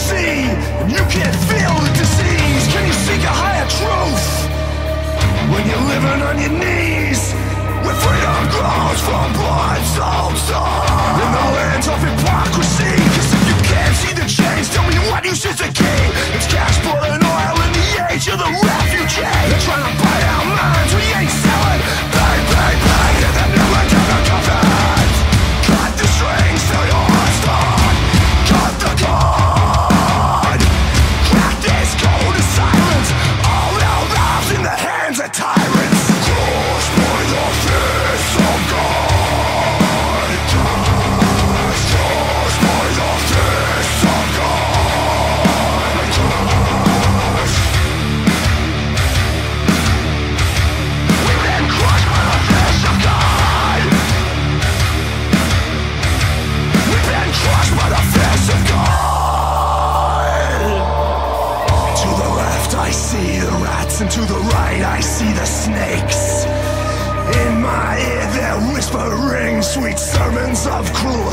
see, and you can't feel the disease. Can you seek a higher truth when you're living on your knees? Where freedom grows from blood, soul, soul, in the land of hypocrisy. Cause if you can't see the change, tell me what use is the key. It's cash, blood, and oil in the age of the refugee. They're trying to buy our minds, we ain't selling. Bang, bang, bang, and they're never gonna cover. Cut the strings till your heart's torn. Cut the cord. Crack this code of silence. All our lives in the hands of tyrants. Crushed by the fist of God. Crushed by the fist of God. We've been crushed by the fist of God. We've been crushed by the fist of God. To the left I see the rats, and to the right I see the snakes. In my ear they're whispering sweet sermons of cruelty.